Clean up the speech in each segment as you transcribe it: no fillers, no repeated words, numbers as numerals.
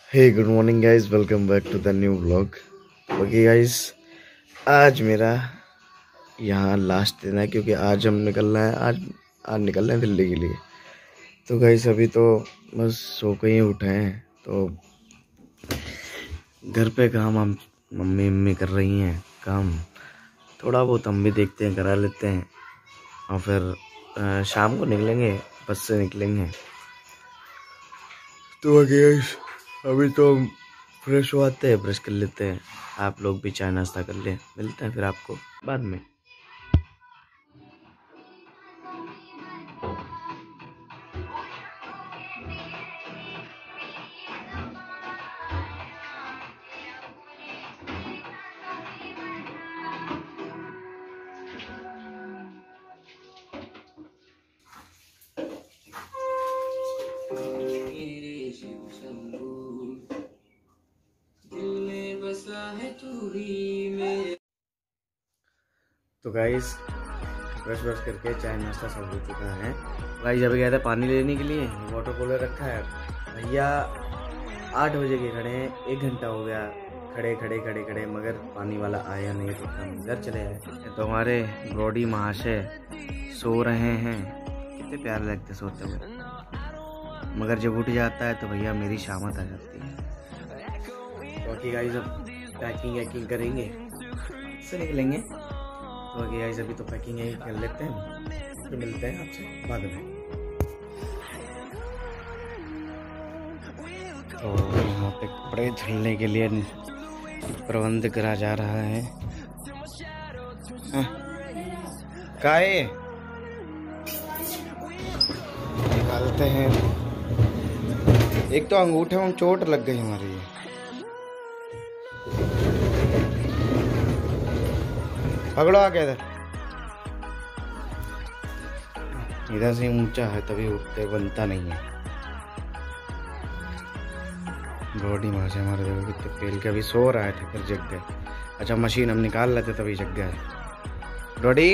Hey good morning guys, welcome back to the new vlog. Okay guys, आज मेरा यहाँ last दिन है क्योंकि आज हम निकलना है। आज निकलना है दिल्ली के लिए। तो गाइस अभी तो बस सो के ही उठे हैं, तो घर पे काम हम मम्मी कर रही हैं काम। थोड़ा बहुत हम भी देखते हैं, करा लेते हैं और फिर शाम को निकलेंगे, बस से निकलेंगे। तो गाइस अभी तो फ्रेश हो आते हैं, ब्रश कर लेते हैं। आप लोग भी चाय नाश्ता कर लें, मिलते हैं फिर आपको बाद में। तो गाइस ब्रश करके चाय नाश्ता सब हो चुका है। गाइस अभी गया था पानी लेने के लिए, वाटर कूलर रखा है। भैया 8 बजे के खड़े हैं, 1 घंटा हो गया खड़े मगर पानी वाला आया नहीं, तो हम घर चले आए। तो हमारे ब्रॉडी महाशय सो रहे हैं, कितने प्यारे लगते सोते हुए। मगर जब उठ जाता है तो भैया मेरी शामत आ जाती है। बाकी गाइस अब पैकिंग करेंगे, से निकलेंगे। तो आगे गाइस अभी तो पैकिंग यही कर लेते हैं, फिर मिलते हैं आपसे बाद में। तो यहाँ पे कपड़े धुलने के लिए प्रबंध करा जा रहा है। काहे निकालते हैं। एक तो अंगूठे में चोट लग गई हमारी। पकड़ो आके इधर से ऊंचा है तभी उठते, बनता नहीं है। बॉडी वहां से हमारे देखो कितने पेल के अभी सो रहा है, फिर जग गए। अच्छा मशीन हम निकाल लेते तभी जग गया है। बॉडी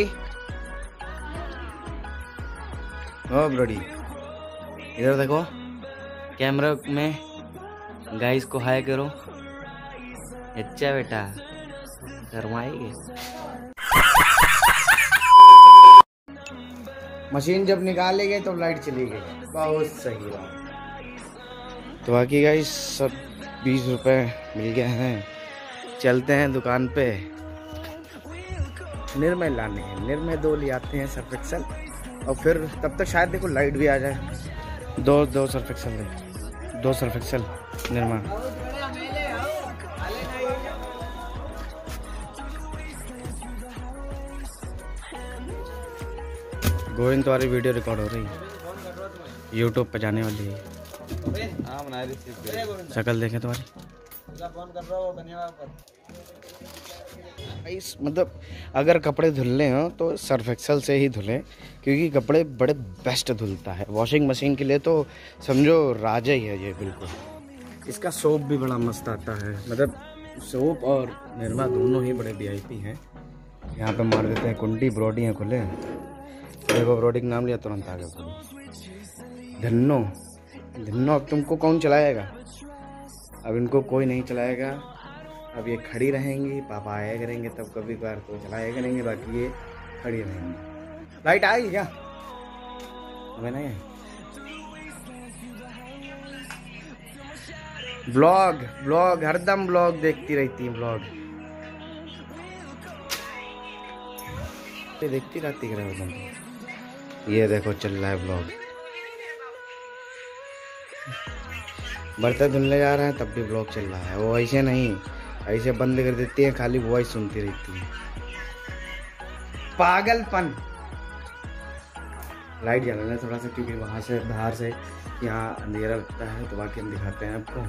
ओ बॉडी इधर देखो, कैमरा में गाइस को हाय करो। अच्छा बेटा शर्माएगी। मशीन जब निकालेंगे तो लाइट चली गई, बहुत सही बात। तो बाकी गाइस सब 20 रुपए मिल गए हैं। चलते हैं दुकान पे, निर्मय लाने हैं। निर्मय 2 ले आते हैं सर्फ एक्सेल, और फिर तब तक शायद देखो लाइट भी आ जाए। दो सर्फ एक्सेल, 2 सर्फ एक्सेल निर्मय। गोविंद तुम्हारी वीडियो रिकॉर्ड हो रही है, यूट्यूब पे जाने वाली है। शक्ल देखें तुम्हारी। मतलब अगर कपड़े धुलने हो तो सर्फ एक्सेल से ही धुलें, क्योंकि कपड़े बड़े बेस्ट धुलता है। वॉशिंग मशीन के लिए तो समझो राजा ही है ये बिल्कुल। इसका सोप भी बड़ा मस्त आता है, मतलब सोप और निर्मा दोनों ही बड़े वीआईपी हैं। यहाँ पे मार देते हैं कुंडी, ब्रॉडी हैं खुले। देखो ब्रॉडी का नाम लिया तुरंत आ गया। धन्नो अब तुमको कौन चलाएगा? अब इनको कोई नहीं चलाएगा। अब ये खड़ी रहेंगी, पापा आया करेंगे तब कभी बार तो चलाया करेंगे, बाकी ये खड़ी रहेंगी। लाइट आ गई क्या? हमें नहीं है। ब्लॉग हरदम ब्लॉग देखती रहती है। ब्लॉग देखती रहती है। ये देखो चल रहा है ब्लॉग। बर्तन धुलने जा रहे हैं तब भी ब्लॉग चल रहा है। वो ऐसे नहीं, ऐसे बंद कर देती है, खाली वॉइस सुनती रहती है। पागलपन। लाइट जलाना थोड़ा सा, क्योंकि वहां से बाहर से यहाँ अंधेरा लगता है। तो बाकी हम दिखाते हैं आपको।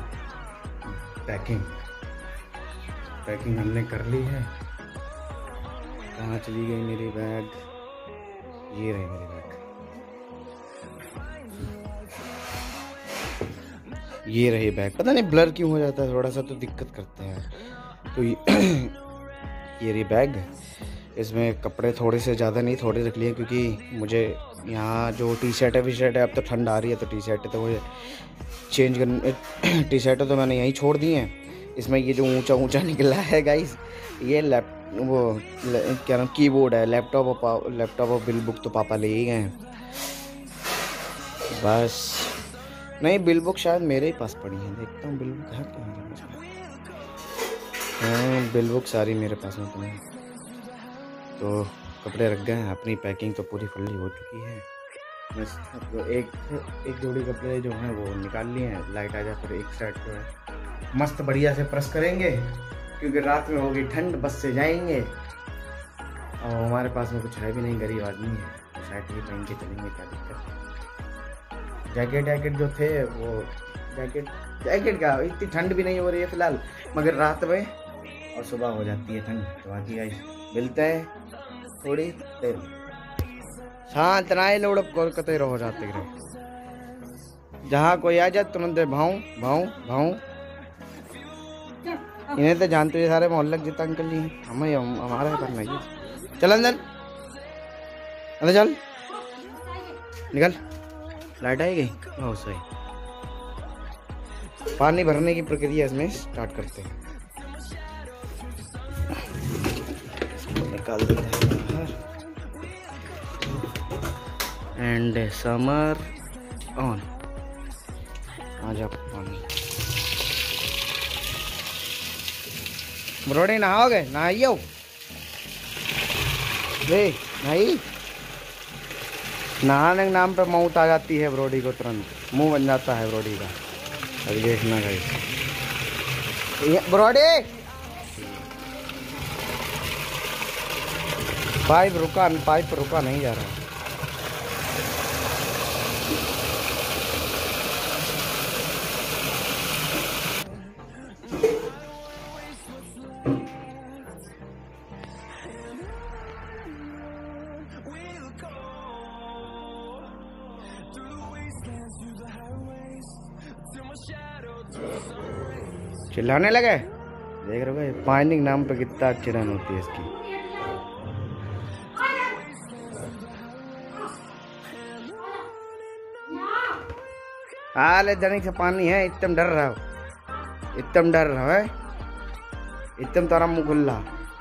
पैकिंग हमने कर ली है। कहाँ चली गई मेरी बैग? ये रही मेरी बैग, ये रही बैग। पता नहीं ब्लर क्यों हो जाता है, थोड़ा सा तो दिक्कत करते हैं। तो ये रही बैग। इसमें कपड़े थोड़े से ज़्यादा नहीं, थोड़े रख लिए, क्योंकि मुझे यहाँ जो टी शर्ट है वी शर्ट है, अब तो ठंड आ रही है तो टी शर्ट है तो मुझे चेंज करने, टी शर्ट तो मैंने यहीं छोड़ दी हैं। इसमें ये जो ऊंचा ऊंचा निकला है गाइस, ये क्या नाम कीबोर्ड है, लैपटॉप और बिल बुक तो पापा ले ही गए हैं। बस नहीं, बिल बुक शायद मेरे ही पास पड़ी है, देखता हूँ बिल बुक है क्या मेरे पास। हाँ, बिल बुक सारी मेरे पास में पड़ी है। तो कपड़े रख गए हैं, अपनी पैकिंग तो पूरी फुल्ली हो चुकी है। बस तो एक जोड़ी कपड़े जो हैं वो निकाल लिए हैं, लाइट आ जाए फिर एक साइड को है मस्त बढ़िया से प्रेस करेंगे, क्योंकि रात में होगी ठंड, बस से जाएंगे। और हमारे पास में कुछ है भी नहीं, गरीब आदमी है, शर्ट ही पहन के चलेंगे, क्या दिक्कत है। जैकेट जो थे वो जैकेट का इतनी ठंड भी नहीं हो रही है फिलहाल, मगर रात में और सुबह हो जाती है ठंड। तो बाकी गाइस मिलते हैं थोड़ी देर में। शांत नाए लोड़ कोलकाता रहो जाते रहे, जहाँ कोई आ जाए तुरंत भाऊ भाऊ भाऊ। इन्हें तो जानते हैं सारे मोहल्ले के जितना अंकल जी हैं, हमें हमारा करना है। चल अंदर चल, निकल, लाइट आई गई। बहुत सही। पानी भरने की प्रक्रिया इसमें स्टार्ट करते हैं। निकाल देते हैं बाहर। And summer on. आ जा पानी। ब्रोडी नहाओगे? नहाइयो रे, नहीं नहाने के नाम पे मौत आ जाती है ब्रोडी को, तुरंत मुंह बन जाता है ब्रोडी का। अभी देखना गाइस, ब्रोडी पाइप रुका नहीं जा रहा। चिल्लाने लगे, देख रहे हो पानी के नाम पे कितना अच्छी रन होती है इसकी। हाल जनिक से पानी है, इतम डर रहा हो, इतम डर रहा है, इतम तारा मुँह खुल्ला।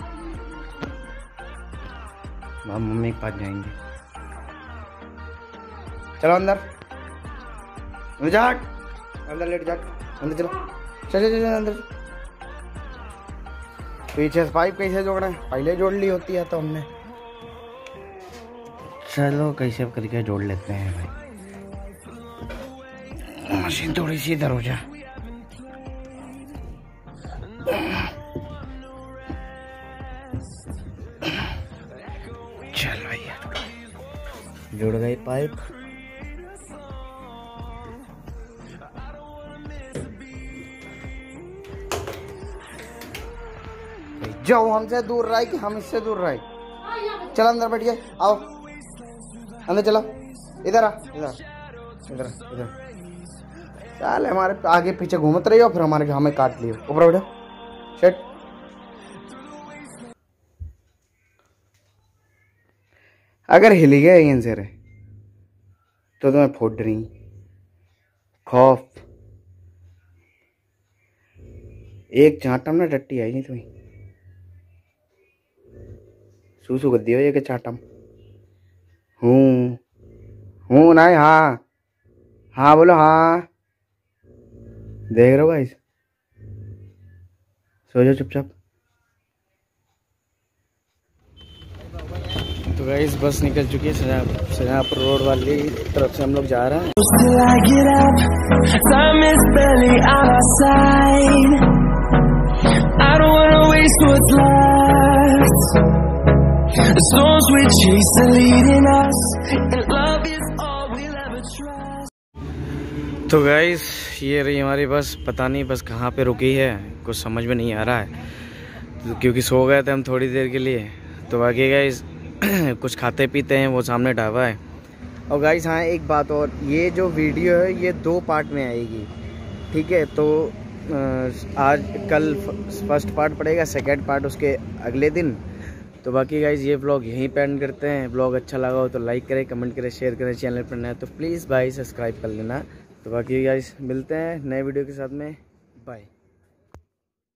मम्मी के पास जाएंगे। चलो अंदर जाट, अंदर लेट जाट, अंदर चलो, चल अंदर। पीछे से पाइप कैसे जोड़ना है, पहले जोड़ ली होती है तो हमने। चलो कैसे करके जोड़ लेते हैं भाई। मशीन थोड़ी सी इधर हो जा। चल भैया, जुड़ गई पाइप। जाओ, हमसे दूर रहा है कि हम इससे दूर रहे। चल अंदर बैठ गए, आओ अंदर चलो, इधर आ, इधर चल। हमारे आगे पीछे घूमत रही हो, फिर हमें काट लियो। ऊपर बैठो, शेट। अगर हिल गया यहीं से रे तो तुम्हें फोड़ रही खौफ। एक चाटम ना टट्टी आई नहीं तुम्हें, सूसू कर दियो ये चाटम। हूँ ना, हाँ बोलो, हाँ देख रहे हो गाइस, सो जाओ चुपचाप। तो गाइस बस निकल चुकी है सजापुर रोड वाली तरफ से हम लोग जा रहे हैं। तो गाइस ये रही हमारी बस। पता नहीं बस कहाँ पे रुकी है, कुछ समझ में नहीं आ रहा है, क्योंकि सो गए थे हम थोड़ी देर के लिए। तो बाकी गाइस कुछ खाते पीते हैं, वो सामने ढाबा है। और गाइस हाँ एक बात और, ये जो वीडियो है ये 2 पार्ट में आएगी, ठीक है। तो आज कल फर्स्ट पार्ट पड़ेगा, सेकंड पार्ट उसके अगले दिन। तो बाकी गाइज ये व्लॉग यहीं पे एंड करते हैं। व्लॉग अच्छा लगा हो तो लाइक करें, कमेंट करें, शेयर करें। चैनल पर नया तो प्लीज़ भाई सब्सक्राइब कर लेना। तो बाकी गाइज मिलते हैं नए वीडियो के साथ में। बाय।